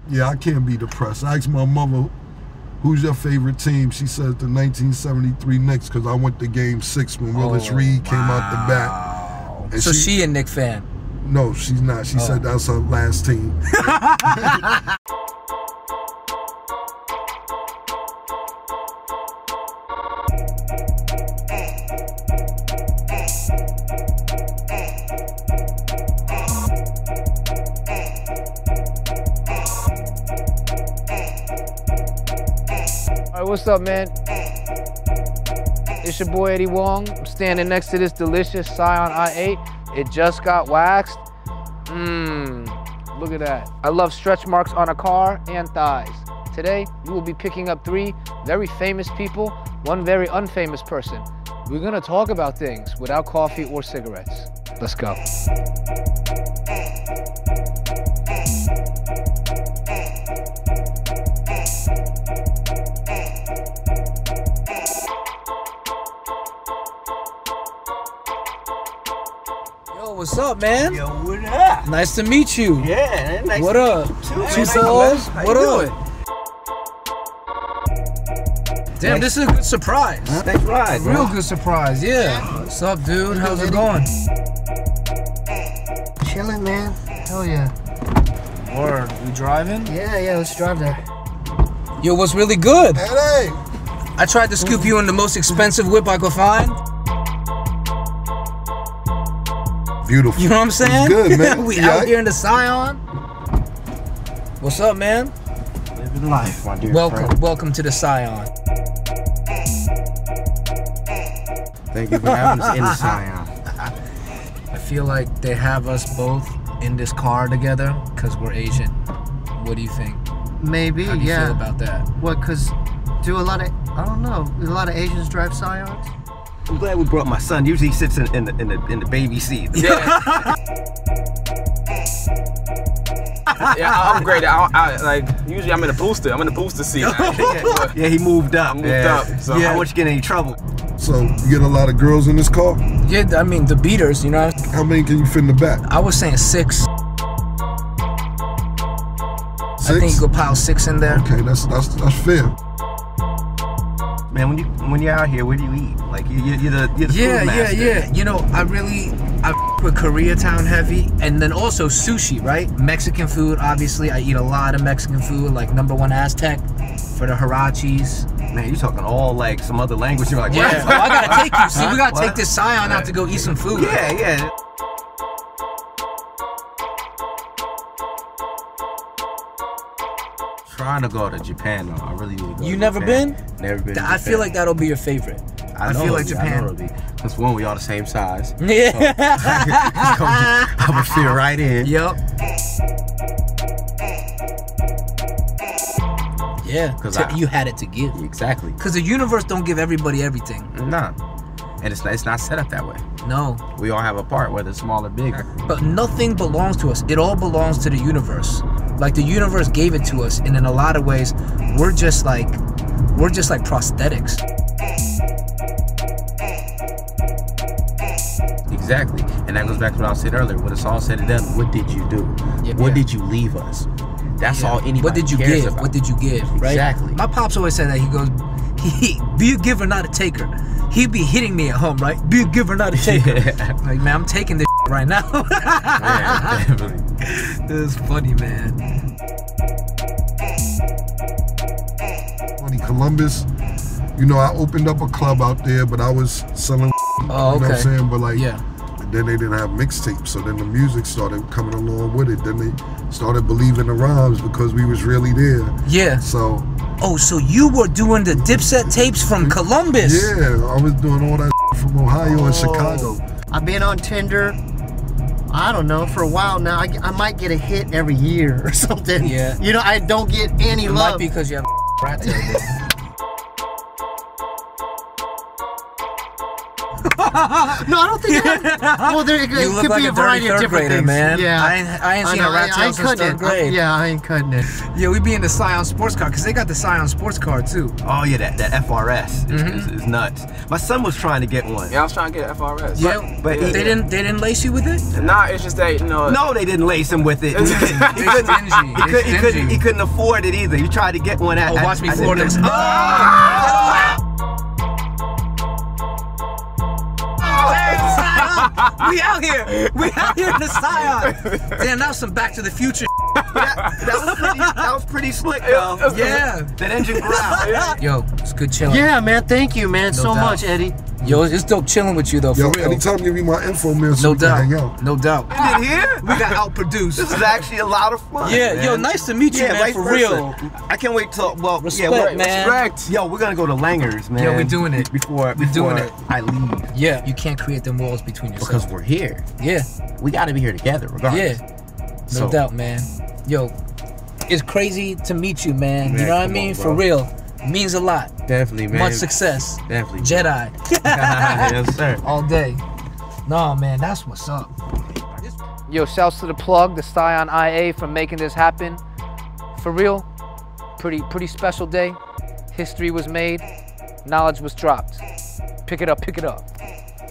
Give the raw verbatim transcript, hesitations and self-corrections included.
Yeah, I can't be depressed. I asked my mother, who's your favorite team? She said the nineteen seventy-three Knicks, because I went to game six when Willis oh, Reed came wow. out the bat. And so she, she a Knicks fan? No, she's not. She oh. said that's her last team. All right, what's up, man? It's your boy Eddie Huang. I'm standing next to this delicious Scion I eight. It just got waxed. Mmm, look at that. I love stretch marks on a car and thighs. Today, we will be picking up three very famous people, one very unfamous person. We're gonna talk about things without coffee or cigarettes. Let's go. What's up, man? Yo, what up? Nice to meet you. Yeah, nice what to up? meet you too. Two Nice balls. What up? Damn, Thanks. this is a good surprise. Huh? Thanks, right? A real good surprise, yeah. What's up, dude? How's it going? Chilling, man. Hell yeah. Word. You driving? Yeah, yeah. Let's drive there. Yo, what's really good? Hey, hey. I tried to scoop you in the most expensive whip I could find. Beautiful. You know what I'm saying? It's good, man. we yeah. out here in the Scion. What's up, man? Living life, my dear Welcome, friend. welcome to the Scion. Thank you for having us in the Scion. I feel like they have us both in this car together because we're Asian. What do you think? Maybe, How do you yeah. feel about that? What? Cause do a lot of I don't know. A lot of Asians drive Scions. I'm glad we brought my son. Usually he sits in, in the in the in the baby seat. Yeah. Yeah, I'm great. I, I like usually I'm in a booster. I'm in the booster seat. yeah, yeah, he moved up. I moved yeah. up. So yeah. I want you to get in any trouble. So you get a lot of girls in this car? Yeah, I mean the beaters, you know. How many can you fit in the back? I was saying six. Six? I think you could pile six in there. Okay, that's that's that's fair. Man, when you when you're out here, where do you eat? Like you, you're the you're the Yeah, food yeah, master. yeah. You know, I really I f with Koreatown heavy, and then also sushi, right? Mexican food, obviously. I eat a lot of Mexican food, like number one Aztec for the Hirachis. Man, you talking all like some other language. You're like, what? Yeah, well, I gotta take you. See, we gotta What? take this Scion out to go eat some food. Yeah, yeah. Trying to go to Japan though. I really need to go. You to never Japan. been? Never been. To I Japan. feel like that'll be your favorite. I, I know feel like it'll be, Japan. I know it'll be. Because one, we all the same size. Yeah. So, I'm gonna fit right in. Yep. Yeah. Cause T- I- you had it to give. Exactly. Cause the universe don't give everybody everything. Nah. And it's not, it's not set up that way. No. We all have a part, whether it's small or big. But nothing belongs to us. It all belongs to the universe. Like the universe gave it to us, and in a lot of ways, we're just like, we're just like prosthetics. Exactly. And that goes back to what I said earlier. When it's all said and done, what did you do? Yeah, what yeah. did you leave us? That's Yeah. all anybody What did you cares give? about. What did you give? Right? Exactly. My pops always said that. He goes, he, be a giver, not a taker. He'd be hitting me at home, right? Be a giver, not a taker. Like, man, I'm taking this right now. Yeah, definitely. This is funny, man. Funny, Columbus, you know, I opened up a club out there, but I was selling, Oh, okay. you know what I'm saying? But like, Yeah. then they didn't have mixtapes, so then the music started coming along with it. Then they started believing the rhymes because we was really there. Yeah. So, Oh, so you were doing the Dipset tapes from Columbus? yeah, I was doing all that from Ohio and Chicago. I've been on Tinder, I don't know, for a while now. I, I might get a hit every year or something. Yeah. You know, I don't get any It love. might be because you have a rat tail, bro. No, I don't think that. Well, there it, You it look could like be a a variety dirty of third different grader, things. man. Yeah, I ain't, I ain't seen know, a rat I, I tail ain't since cutting third it. grade. Yeah, I ain't cutting it. Yeah, we be in the Scion sports car because they got the Scion sports car too. Oh yeah, that, that F R S is, Mhm. is, is nuts. My son was trying to get one. Yeah, I was trying to get F R S. Yeah, but but he- they didn't. They didn't lace you with it. Nah, it's just that, you know. No, they didn't lace him with it. He couldn't, he They couldn't, stingy. he They couldn't, he couldn't, stingy. he couldn't afford it either. You tried to get one at. Oh, at- watch me I said, floor this. "No." We out here. We out here in the Scion. Damn, that was some Back to the Future. that, that was pretty. That was pretty slick, though. Yeah. That engine growl. Yo, it's good chilling. Yeah, man. Thank you, man, No so doubt. much, Eddie. Yo, it's dope chilling with you though. Yo, For real. anytime you give me my info, man, so No we can hang doubt. out. No doubt. In here, We got outproduced. this is actually a lot of fun. Yeah, man. yo, nice to meet you, Yeah, man, vice for versa. real. I can't wait till well, Respect, yeah, we're, man. Respect. Yo, we're gonna go to Langer's, man. Yo, we doing it. before We before doing it. I leave Yeah, you can't create them walls between yourself. because we're here. Yeah, We got to be here together, regardless. yeah, no So- doubt, man. Yo, it's crazy to meet you, man. Man, you know what I come mean? on, For bro. real, means a lot. Definitely, man. Much success. Definitely. Jedi. Yes, sir. All day. No, man, that's what's up. Yo, shouts to the plug, the Scion I A, for making this happen. For real, pretty pretty special day. History was made, knowledge was dropped. Pick it up, pick it up.